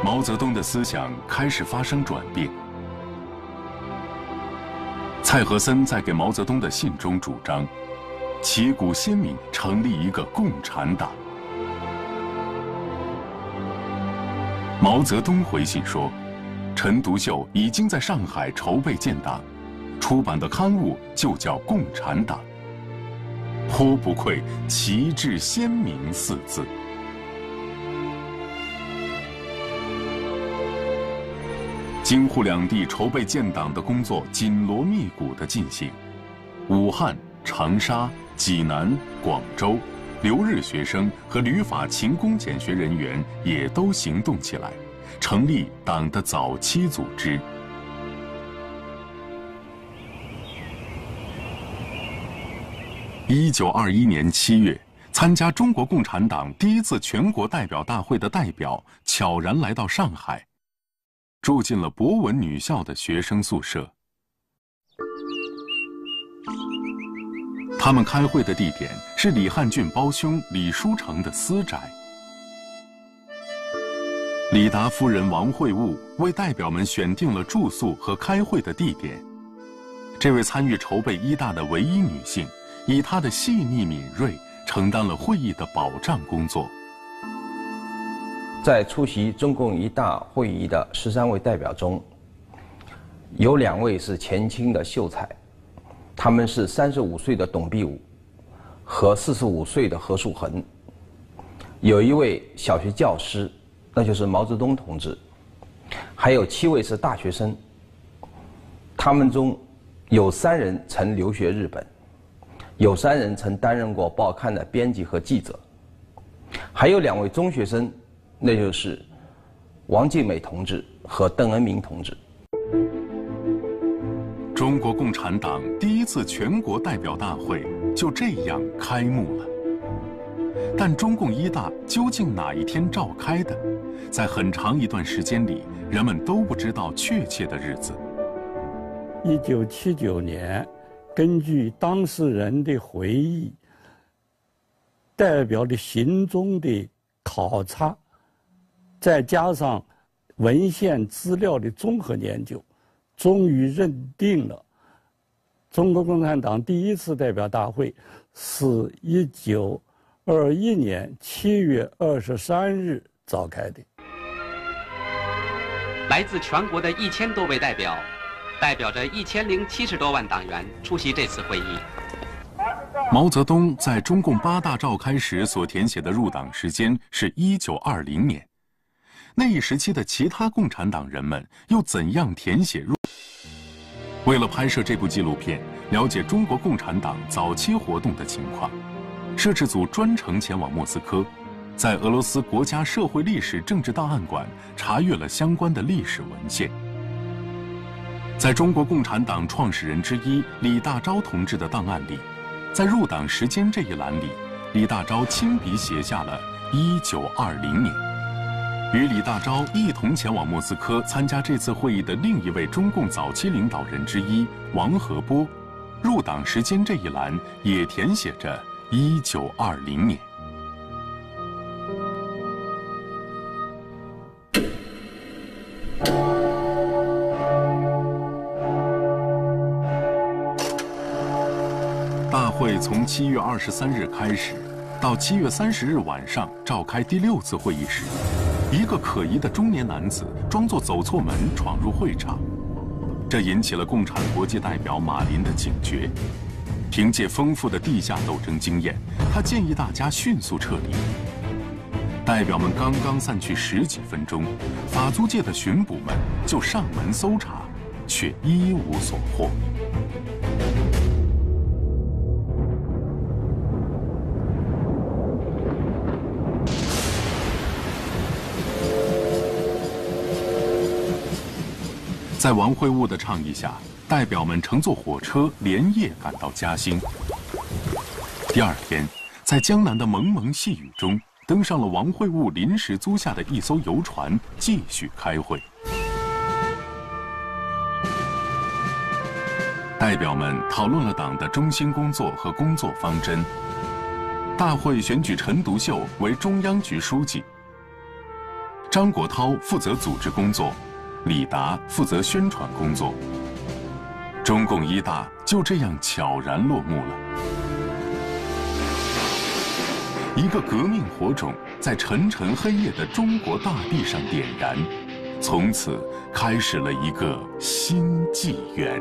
毛泽东的思想开始发生转变。蔡和森在给毛泽东的信中主张，旗鼓鲜明成立一个共产党。毛泽东回信说，陈独秀已经在上海筹备建党，出版的刊物就叫《共产党》，颇不愧旗帜鲜明4字。京沪两地筹备建党的工作紧锣密鼓地进行，武汉、长沙、济南、广州留日学生和旅法勤工俭学人员也都行动起来，成立党的早期组织。1921年7月，参加中国共产党第一次全国代表大会的代表悄然来到上海，住进了博文女校的学生宿舍。他们开会的地点是李汉俊胞兄李书成的私宅。李达夫人王会悟为代表们选定了住宿和开会的地点。这位参与筹备一大的唯一女性，以她的细腻敏锐，承担了会议的保障工作。 在出席中共一大会议的13位代表中，有2位是前清的秀才，他们是35岁的董必武和45岁的何树衡。有1位小学教师，那就是毛泽东同志，还有7位是大学生。他们中有3人曾留学日本，有3人曾担任过报刊的编辑和记者，还有2位中学生，那就是王尽美同志和邓恩铭同志。 中国共产党第一次全国代表大会就这样开幕了。但中共一大究竟哪一天召开的，在很长一段时间里，人们都不知道确切的日子。 1979年，根据当事人的回忆、代表的行踪的考察，再加上文献资料的综合研究，终于认定了中国共产党第一次代表大会是1921年7月23日召开的。 来自全国的1000多位代表，代表着1070多万党员出席这次会议。 毛泽东在中共8大召开时所填写的入党时间是1920年。那一时期的其他共产党人们又怎样填写入？为了拍摄这部纪录片，了解中国共产党早期活动的情况，摄制组专程前往莫斯科，在俄罗斯国家社会历史政治档案馆查阅了相关的历史文献。在中国共产党创始人之一李大钊同志的档案里，在入党时间这一栏里，李大钊亲笔写下了1920年。与李大钊一同前往莫斯科参加这次会议的另一位中共早期领导人之一王河波，入党时间这一栏也填写着1920年。大会从7月23日开始，到7月30日晚上召开第6次会议时，一个可疑的中年男子装作走错门闯入会场，这引起了共产国际代表马林的警觉。凭借丰富的地下斗争经验，他建议大家迅速撤离。代表们刚刚散去10几分钟，法租界的巡捕们就上门搜查，却一无所获。在王会悟的倡议下，代表们乘坐火车连夜赶到嘉兴。第2天，在江南的蒙蒙细雨中，登上了王会悟临时租下的一艘游船，继续开会。代表们讨论了党的中心工作和工作方针。大会选举陈独秀为中央局书记。 张国焘负责组织工作，李达负责宣传工作。中共一大就这样悄然落幕了。一个革命火种在沉沉黑夜的中国大地上点燃，从此开始了一个新纪元。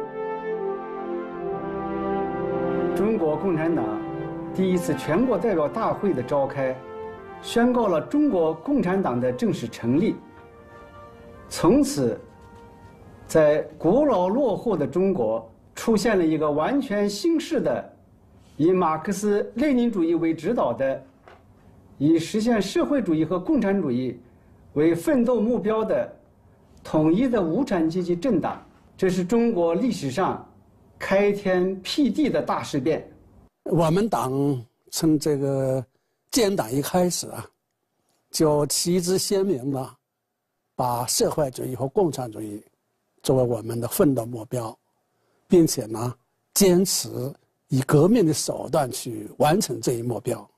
中国共产党第一次全国代表大会的召开，宣告了中国共产党的正式成立。从此，在古老落后的中国出现了一个完全新式的，以马克思列宁主义为指导的，以实现社会主义和共产主义为奋斗目标的统一的无产阶级政党。这是中国历史上开天辟地的大事变。 我们党从这个建党一开始啊，就旗帜鲜明的把社会主义和共产主义作为我们的奋斗目标，并且呢，坚持以革命的手段去完成这一目标。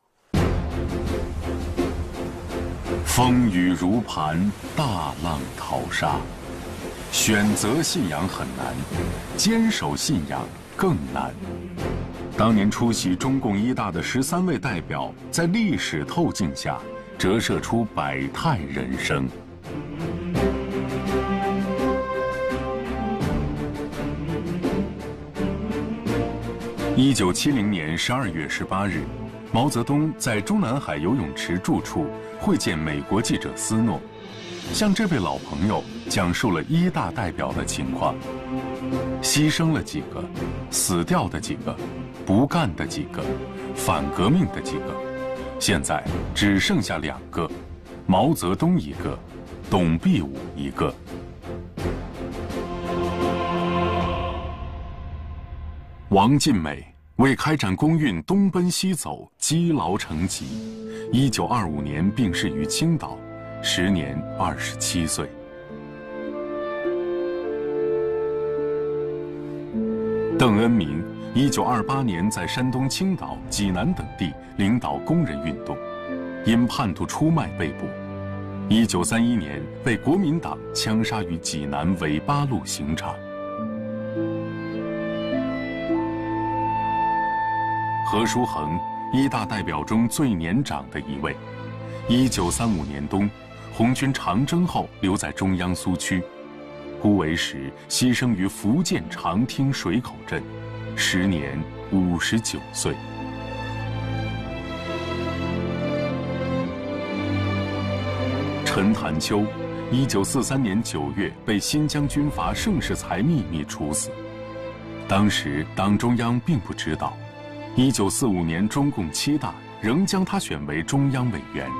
风雨如磐，大浪淘沙，选择信仰很难，坚守信仰更难。当年出席中共一大的13位代表，在历史透镜下折射出百态人生。1970年12月18日，毛泽东在中南海游泳池住处会见美国记者斯诺，向这位老朋友讲述了一大代表的情况，牺牲了几个，死掉的几个，不干的几个，反革命的几个，现在只剩下2个，毛泽东一个，董必武一个。王尽美为开展工运东奔西走，积劳成疾。1925年病逝于青岛，时年27岁。邓恩铭1928年在山东青岛、济南等地领导工人运动，因叛徒出卖被捕。1931年被国民党枪杀于济南纬八路刑场。何叔衡，一大代表中最年长的一位。1935年冬，红军长征后留在中央苏区，忽为时牺牲于福建长汀水口镇，时年59岁。陈潭秋，1943年9月被新疆军阀盛世才秘密处死，当时党中央并不知道。1945年中共7大仍将他选为中央委员。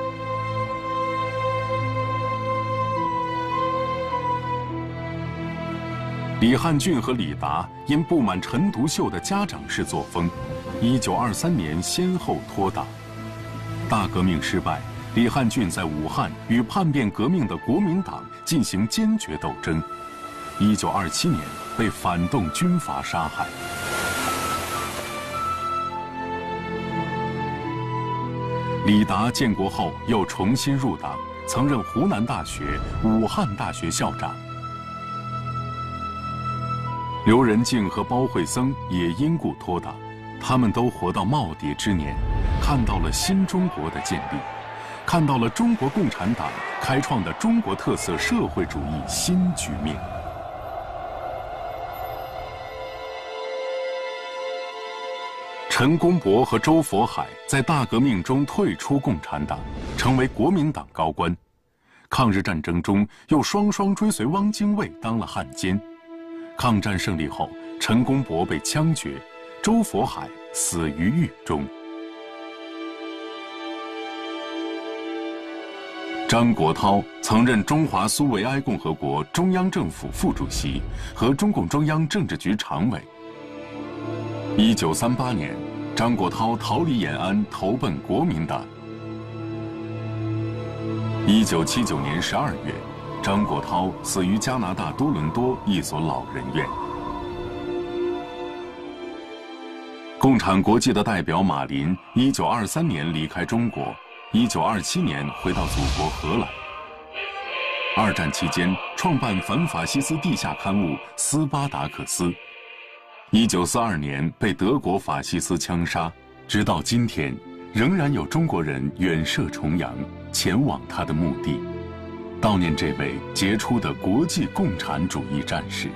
李汉俊和李达因不满陈独秀的家长式作风，1923年先后脱党。大革命失败，李汉俊在武汉与叛变革命的国民党进行坚决斗争。1927年被反动军阀杀害。李达建国后又重新入党，曾任湖南大学、武汉大学校长。刘仁静和包惠僧也因故脱党，他们都活到耄耋之年，看到了新中国的建立，看到了中国共产党开创的中国特色社会主义新局面。陈公博和周佛海在大革命中退出共产党，成为国民党高官。抗日战争中又双双追随汪精卫当了汉奸。抗战胜利后，陈公博被枪决，周佛海死于狱中。张国焘曾任中华苏维埃共和国中央政府副主席和中共中央政治局常委。1938年，张国焘逃离延安，投奔国民党。1979年12月，张国焘死于加拿大多伦多一所老人院。共产国际的代表马林，1923年离开中国，1927年回到祖国荷兰。 二战期间创办反法西斯地下刊物《斯巴达克斯》。1942年被德国法西斯枪杀，直到今天，仍然有中国人远涉重洋，前往他的墓地，悼念这位杰出的国际共产主义战士。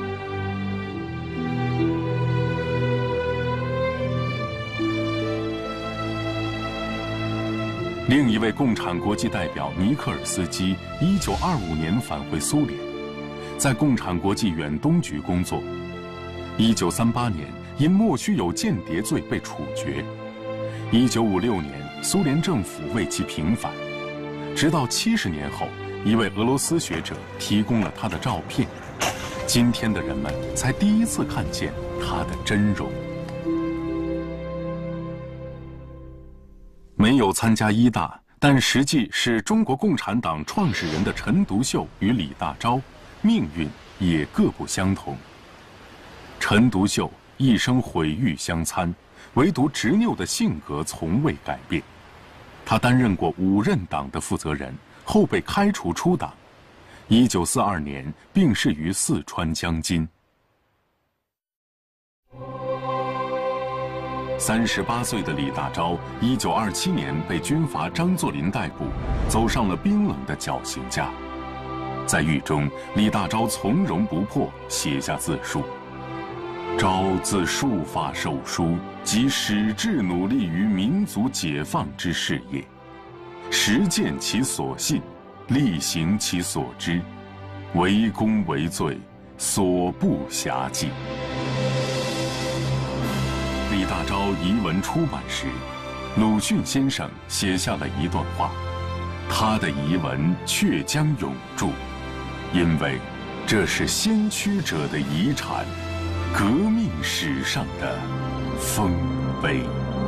另一位共产国际代表尼克尔斯基，1925年返回苏联，在共产国际远东局工作。1938年因莫须有间谍罪被处决。1956年，苏联政府为其平反。直到70年后，一位俄罗斯学者提供了他的照片，今天的人们才第一次看见他的真容。没有参加一大，但实际是中国共产党创始人的陈独秀与李大钊，命运也各不相同。陈独秀一生毁誉相参，唯独执拗的性格从未改变。他担任过5任党的负责人，后被开除出党。1942年病逝于四川江津。38岁的李大钊，1927年被军阀张作霖逮捕，走上了冰冷的绞刑架。在狱中，李大钊从容不迫，写下自述：钊自束发受书，即矢志努力于民族解放之事业，实践其所信，力行其所知，为功为罪，所不暇计。李大钊遗文出版时，鲁迅先生写下了一段话：他的遗文确将永驻，因为这是先驱者的遗产，革命史上的丰碑。